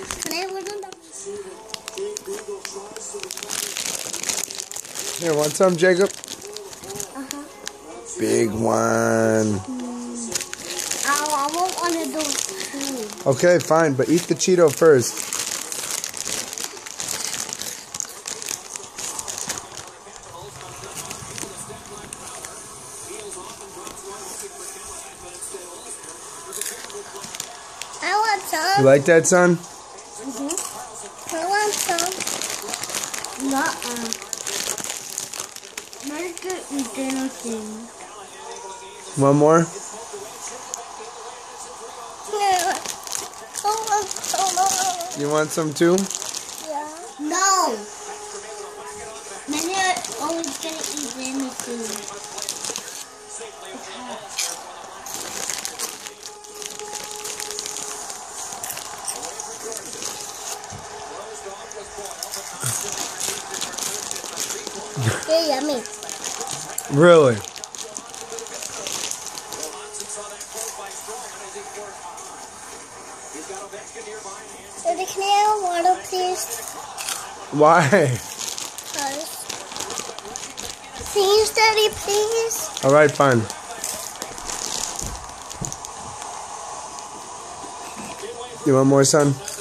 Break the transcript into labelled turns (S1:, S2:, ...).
S1: Here, want some, Jacob? Big one.
S2: I want one of those too.
S1: Okay, fine, but eat the Cheeto first.
S2: I want some.
S1: You like that, son?
S2: I want some. Let's get dinner thing.
S1: One more? You want some too?
S2: Yeah. No. Then you're always gonna eat dinner food. They're yummy.
S1: Really?
S2: Daddy, can I have water, please?
S1: Why?
S2: Please, Daddy, please.
S1: Alright, fine. You want more, son?